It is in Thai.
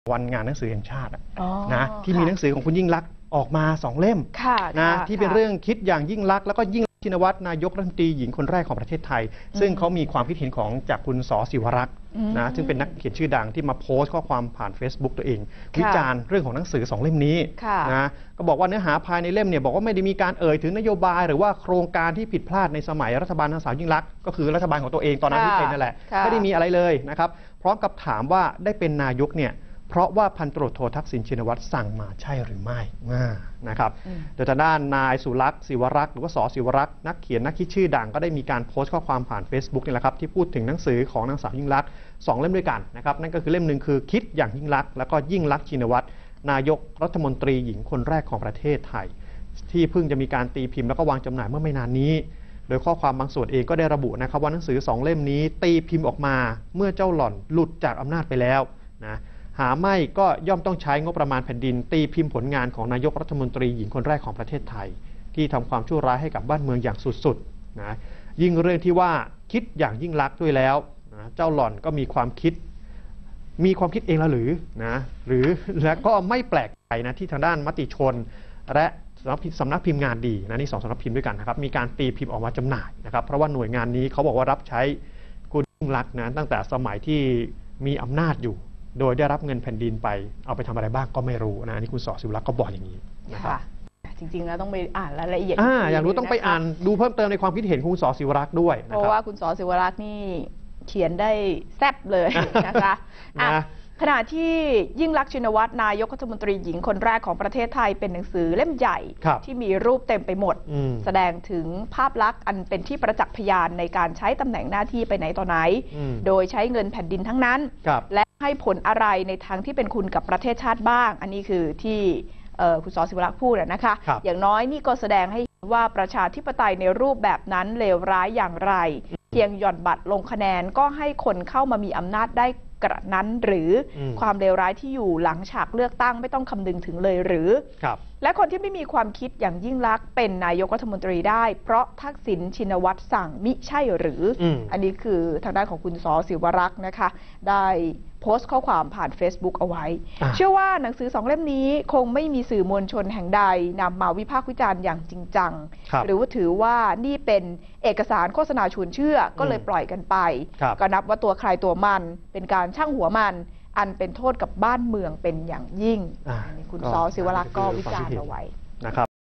วันงานหนังสือแห่งชาตินะที่มีหนังสือของคุณยิ่งลักษณ์ออกมา2 เล่มนะที่เป็นเรื่องคิดอย่างยิ่งลักษณ์แล้วก็ยิ่งชินวัตรนายกรัฐมนตรีหญิงคนแรกของประเทศไทยซึ่งเขามีความคิดเห็นของจากคุณส.ศิวรักษ์นะซึ่งเป็นนักเขียนชื่อดังที่มาโพสต์ข้อความผ่าน Facebook ตัวเองวิจารณ์เรื่องของหนังสือ2 เล่มนี้นะก็บอกว่าเนื้อหาภายในเล่มเนี่ยบอกว่าไม่ได้มีการเอ่ยถึงนโยบายหรือว่าโครงการที่ผิดพลาดในสมัยรัฐบาลนางสาวยิ่งลักษณ์ก็คือรัฐบาลของตัวเองตอนนั้นที่เป็นนั่นแหละไม่ได้มีอะไรเลยนะครับพร้อมกับถามว่าได้เป็นนายกเนี่ยเพราะว่าพันตำรวจโททักษิณชินวัตรสั่งมาใช่หรือไม่นะครับโดยทางด้านนายสุรักษ์ศิวรักษ์หรือว่าส.ศิวรักษ์นักเขียนนักคิดชื่อดังก็ได้มีการโพสต์ข้อความผ่าน Facebook นี่แหละครับที่พูดถึงหนังสือของนางสาวยิ่งลักษณ์2 เล่มด้วยกันนะครับนั่นก็คือเล่มหนึ่งคือคิดอย่างยิ่งลักษณ์แล้วก็ยิ่งลักษณ์ชินวัตรนายกรัฐมนตรีหญิงคนแรกของประเทศไทยที่เพิ่งจะมีการตีพิมพ์แล้วก็วางจำหน่ายเมื่อไม่นานนี้โดยข้อความบางส่วนเองก็ได้ระบุนะครับว่าหนังสือ2 เล่มนี้ตีพิมพ์ออกมาเมื่อเจ้าหล่อนหลุดจากอำนาจไปแล้วนะหาไม่ก็ย่อมต้องใช้งบประมาณแผ่นดินตีพิมพ์ผลงานของนายกรัฐมนตรีหญิงคนแรกของประเทศไทยที่ทำความชั่วร้ายให้กับบ้านเมืองอย่างสุดๆนะยิ่งเรื่องที่ว่าคิดอย่างยิ่งลักษณ์ด้วยแล้วนะเจ้าหล่อนก็มีความคิดเองแล้วหรือนะและก็ไม่แปลกใจนะที่ทางด้านมติชนและสำนักพิมพ์งานดีนะนี่2 สำนักพิมพ์ด้วยกันนะครับมีการตีพิมพ์ออกมาจำหน่ายนะครับเพราะว่าหน่วยงานนี้เขาบอกว่ารับใช้คุณยิ่งลักษณ์นะตั้งแต่สมัยที่มีอำนาจอยู่โดยได้รับเงินแผ่นดินไปเอาไปทำอะไรบ้างก็ไม่รู้นะนี่คุณส.ศิวรักษ์ก็บอกอย่างนี้นะครับจริงๆแล้วต้องไปอ่านรายละเอียดอยากรู้ต้องไปอ่านดูเพิ่มเติมในความคิดเห็นของคุณส.ศิวรักษ์ด้วยเพราะว่าคุณส.ศิวรักษ์นี่เขียนได้แซ่บเลยนะคะขณะที่ยิ่งลักษณ์ชินวัตรนายกรัฐมนตรีหญิงคนแรกของประเทศไทยเป็นหนังสือเล่มใหญ่ที่มีรูปเต็มไปหมดแสดงถึงภาพลักษณ์อันเป็นที่ประจักษ์พยานในการใช้ตำแหน่งหน้าที่ไปไหนต่อไหนโดยใช้เงินแผ่นดินทั้งนั้นและให้ผลอะไรในทางที่เป็นคุณกับประเทศชาติบ้างอันนี้คือที่คุณส.ศิวรักษ์พูดนะคะอย่างน้อยนี่ก็แสดงให้เห็นว่าประชาธิปไตยในรูปแบบนั้นเลวร้ายอย่างไรเพียงหย่อนบัตรลงคะแนนก็ให้คนเข้ามามีอำนาจได้กระนั้นหรือความเลวร้ายที่อยู่หลังฉากเลือกตั้งไม่ต้องคำนึงถึงเลยหรือและคนที่ไม่มีความคิดอย่างยิ่งลักษณ์เป็นนายกรัฐมนตรีได้เพราะทักษิณชินวัตรสั่งมิใช่หรืออันนี้คือทางด้านของคุณส.ศิวรักษ์นะคะได้โพสต์ข้อความผ่าน Facebook เอาไว้เชื่อว่าหนังสือ2 เล่มนี้คงไม่มีสื่อมวลชนแห่งใดนำมาวิพากษ์วิจารณ์อย่างจริงจังหรือว่าถือว่านี่เป็นเอกสารโฆษณาชวนเชื่อก็เลยปล่อยกันไปก็นับว่าตัวใครตัวมันเป็นการชั่งหัวมันอันเป็นโทษกับบ้านเมืองเป็นอย่างยิ่งคุณส.ศิวรักษ์ก็วิจารณ์เอาไว้นะครับ